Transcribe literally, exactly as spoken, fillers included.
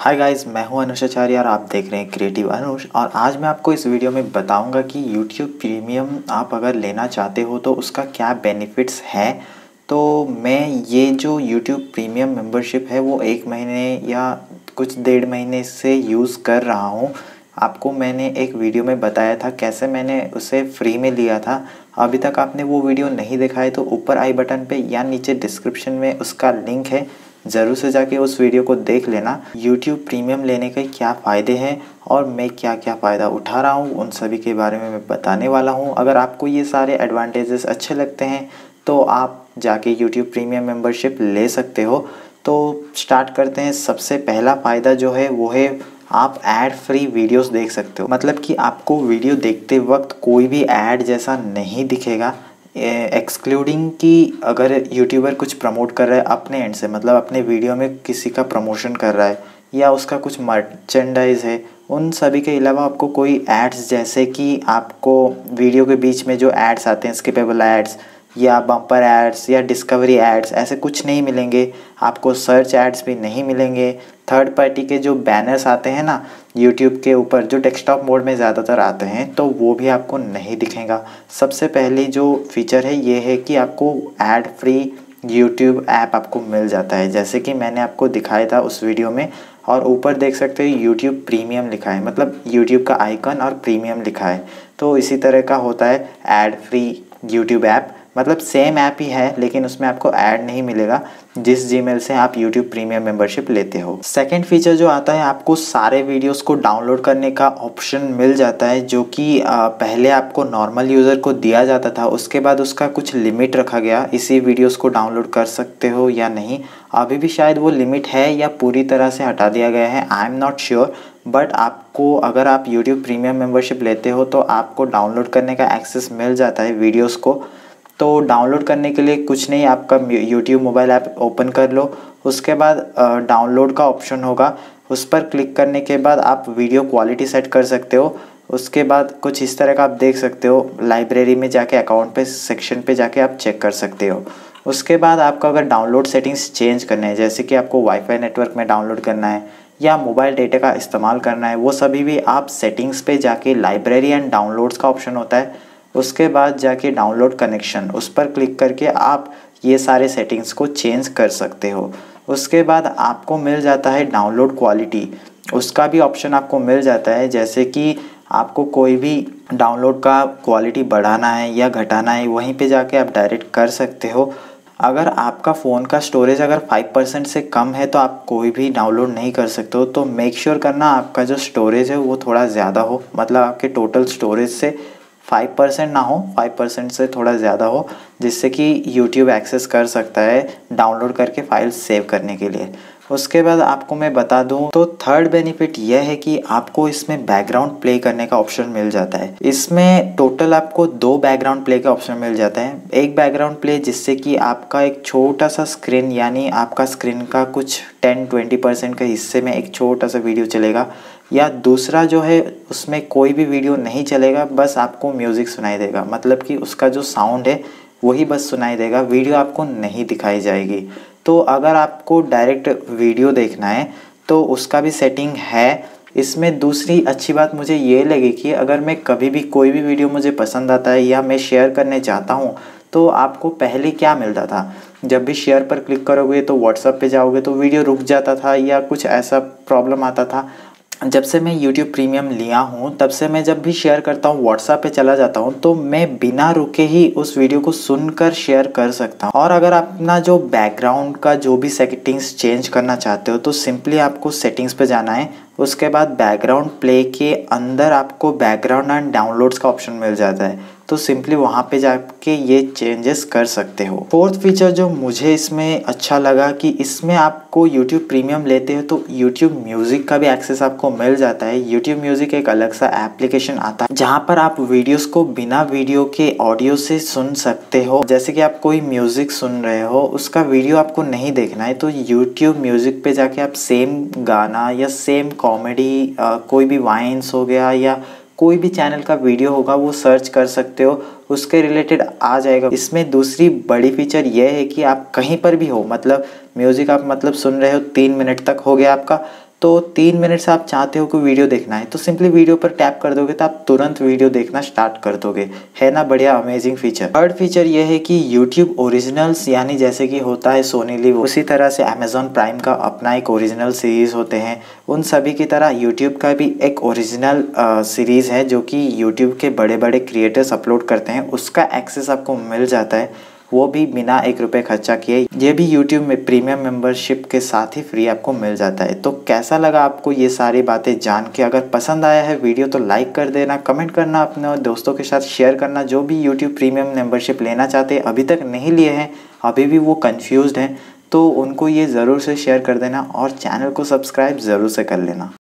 Hi guys, मैं हूं अनुष आचार्य और आप देख रहे हैं क्रिएटिव अनुष। और आज मैं आपको इस वीडियो में बताऊंगा कि यूट्यूब प्रीमियम आप अगर लेना चाहते हो तो उसका क्या बेनिफिट्स है। तो मैं ये जो यूट्यूब प्रीमियम मेंबरशिप है वो एक महीने या कुछ डेढ़ महीने से यूज़ कर रहा हूँ। आपको मैंने एक वीडियो में बताया था कैसे मैंने उसे फ्री में लिया था। अभी तक आपने वो वीडियो नहीं देखा है तो ऊपर आई बटन पे या नीचे डिस्क्रिप्शन में उसका लिंक है, ज़रूर से जाके उस वीडियो को देख लेना। YouTube प्रीमियम लेने के क्या फ़ायदे हैं और मैं क्या क्या फ़ायदा उठा रहा हूँ उन सभी के बारे में मैं बताने वाला हूँ। अगर आपको ये सारे एडवांटेजेस अच्छे लगते हैं तो आप जाके YouTube प्रीमियम मेंबरशिप ले सकते हो। तो स्टार्ट करते हैं। सबसे पहला फ़ायदा जो है वो है आप ऐड फ्री वीडियोस देख सकते हो। मतलब कि आपको वीडियो देखते वक्त कोई भी ऐड जैसा नहीं दिखेगा, एक्सक्लूडिंग कि अगर यूट्यूबर कुछ प्रमोट कर रहा है अपने एंड से, मतलब अपने वीडियो में किसी का प्रमोशन कर रहा है या उसका कुछ मर्चेंडाइज है, उन सभी के अलावा आपको कोई एड्स जैसे कि आपको वीडियो के बीच में जो एड्स आते हैं, स्किपेबल एड्स या बम्पर एड्स या डिस्कवरी एड्स, ऐसे कुछ नहीं मिलेंगे। आपको सर्च एड्स भी नहीं मिलेंगे। थर्ड पार्टी के जो बैनर्स आते हैं ना यूट्यूब के ऊपर, जो डेस्कटॉप मोड में ज़्यादातर आते हैं, तो वो भी आपको नहीं दिखेगा। सबसे पहले जो फीचर है ये है कि आपको एड फ्री यूट्यूब ऐप आपको मिल जाता है, जैसे कि मैंने आपको दिखाया था उस वीडियो में। और ऊपर देख सकते हो यूट्यूब प्रीमियम लिखा है, मतलब यूट्यूब का आइकन और प्रीमियम लिखा है। तो इसी तरह का होता है ऐड फ्री यूट्यूब ऐप, मतलब सेम ऐप ही है लेकिन उसमें आपको ऐड नहीं मिलेगा जिस जीमेल से आप YouTube प्रीमियम मेंबरशिप लेते हो। सेकंड फीचर जो आता है, आपको सारे वीडियोस को डाउनलोड करने का ऑप्शन मिल जाता है, जो कि पहले आपको नॉर्मल यूज़र को दिया जाता था। उसके बाद उसका कुछ लिमिट रखा गया, इसी वीडियोस को डाउनलोड कर सकते हो या नहीं। अभी भी शायद वो लिमिट है या पूरी तरह से हटा दिया गया है, I am not sure. But आपको अगर आप YouTube प्रीमियम मेंबरशिप लेते हो तो आपको डाउनलोड करने का एक्सेस मिल जाता है वीडियोस को। तो डाउनलोड करने के लिए कुछ नहीं, आपका YouTube मोबाइल ऐप ओपन कर लो। उसके बाद डाउनलोड का ऑप्शन होगा, उस पर क्लिक करने के बाद आप वीडियो क्वालिटी सेट कर सकते हो। उसके बाद कुछ इस तरह का आप देख सकते हो। लाइब्रेरी में जाके अकाउंट पे सेक्शन पे जाके आप चेक कर सकते हो। उसके बाद आपको अगर डाउनलोड सेटिंग्स चेंज करना है, जैसे कि आपको वाईफाई नेटवर्क में डाउनलोड करना है या मोबाइल डेटा का इस्तेमाल करना है, वो सभी भी आप सेटिंग्स पे जाके लाइब्रेरी एंड डाउनलोड्स का ऑप्शन होता है, उसके बाद जाके डाउनलोड कनेक्शन, उस पर क्लिक करके आप ये सारे सेटिंग्स को चेंज कर सकते हो। उसके बाद आपको मिल जाता है डाउनलोड क्वालिटी, उसका भी ऑप्शन आपको मिल जाता है। जैसे कि आपको कोई भी डाउनलोड का क्वालिटी बढ़ाना है या घटाना है, वहीं पे जाके आप डायरेक्ट कर सकते हो। अगर आपका फ़ोन का स्टोरेज अगर फाइव परसेंट से कम है तो आप कोई भी डाउनलोड नहीं कर सकते हो। तो मेक श्योर करना आपका जो स्टोरेज है वो थोड़ा ज़्यादा हो, मतलब आपके टोटल स्टोरेज से फाइव परसेंट ना हो, फाइव परसेंट से थोड़ा ज़्यादा हो, जिससे कि YouTube एक्सेस कर सकता है डाउनलोड करके फाइल सेव करने के लिए। उसके बाद आपको मैं बता दूं तो थर्ड बेनिफिट यह है कि आपको इसमें बैकग्राउंड प्ले करने का ऑप्शन मिल जाता है। इसमें टोटल आपको दो बैकग्राउंड प्ले का ऑप्शन मिल जाता है। एक बैकग्राउंड प्ले जिससे कि आपका एक छोटा सा स्क्रीन, यानी आपका स्क्रीन का कुछ टेन ट्वेंटी परसेंट के हिस्से में एक छोटा सा वीडियो चलेगा, या दूसरा जो है उसमें कोई भी वीडियो नहीं चलेगा, बस आपको म्यूज़िक सुनाई देगा, मतलब कि उसका जो साउंड है वही बस सुनाई देगा, वीडियो आपको नहीं दिखाई जाएगी। तो अगर आपको डायरेक्ट वीडियो देखना है तो उसका भी सेटिंग है। इसमें दूसरी अच्छी बात मुझे ये लगी कि अगर मैं कभी भी कोई भी वीडियो मुझे पसंद आता है या मैं शेयर करने चाहता हूँ, तो आपको पहले क्या मिलता था, जब भी शेयर पर क्लिक करोगे तो व्हाट्सएप पे जाओगे तो वीडियो रुक जाता था या कुछ ऐसा प्रॉब्लम आता था। जब से मैं YouTube प्रीमियम लिया हूँ तब से मैं जब भी शेयर करता हूँ व्हाट्सएप पे चला जाता हूँ तो मैं बिना रुके ही उस वीडियो को सुनकर शेयर कर सकता हूँ। और अगर अपना जो बैकग्राउंड का जो भी सेटिंग्स चेंज करना चाहते हो तो सिंपली आपको सेटिंग्स पे जाना है। उसके बाद बैकग्राउंड प्ले के अंदर आपको बैकग्राउंड एंड डाउनलोड्स का ऑप्शन मिल जाता है, तो सिंपली वहाँ पे जाके ये चेंजेस कर सकते हो। फोर्थ फीचर जो मुझे इसमें अच्छा लगा कि इसमें आपको YouTube प्रीमियम लेते हो तो YouTube म्यूज़िक का भी एक्सेस आपको मिल जाता है। YouTube म्यूज़िक एक अलग सा एप्लीकेशन आता है जहाँ पर आप वीडियोस को बिना वीडियो के ऑडियो से सुन सकते हो। जैसे कि आप कोई म्यूज़िक सुन रहे हो, उसका वीडियो आपको नहीं देखना है तो YouTube म्यूज़िक पे जाके आप सेम गाना या सेम कॉमेडी, कोई भी वाइन्स हो गया या कोई भी चैनल का वीडियो होगा वो सर्च कर सकते हो, उसके रिलेटेड आ जाएगा। इसमें दूसरी बड़ी फीचर ये है कि आप कहीं पर भी हो, मतलब म्यूज़िक आप मतलब सुन रहे हो, तीन मिनट तक हो गया आपका, तो तीन मिनट से आप चाहते हो कि वीडियो देखना है तो सिंपली वीडियो पर टैप कर दोगे तो आप तुरंत वीडियो देखना स्टार्ट कर दोगे। है ना बढ़िया अमेजिंग फीचर। थर्ड फीचर ये है कि यूट्यूब ओरिजिनल्स यानी जैसे कि होता है सोनी लिव, उसी तरह से अमेजॉन प्राइम का अपना एक ओरिजिनल सीरीज़ होते हैं, उन सभी की तरह यूट्यूब का भी एक ओरिजिनल सीरीज़ है जो कि यूट्यूब के बड़े बड़े क्रिएटर्स अपलोड करते हैं, उसका एक्सेस आपको मिल जाता है, वो भी बिना एक रुपये खर्चा किए। ये भी यूट्यूब में प्रीमियम मेंबरशिप के साथ ही फ्री आपको मिल जाता है। तो कैसा लगा आपको ये सारी बातें जान के? अगर पसंद आया है वीडियो तो लाइक कर देना, कमेंट करना, अपने दोस्तों के साथ शेयर करना। जो भी यूट्यूब प्रीमियम मेंबरशिप लेना चाहते हैं, अभी तक नहीं लिए हैं, अभी भी वो कन्फ्यूज़्ड हैं, तो उनको ये ज़रूर से शेयर कर देना और चैनल को सब्सक्राइब ज़रूर से कर लेना।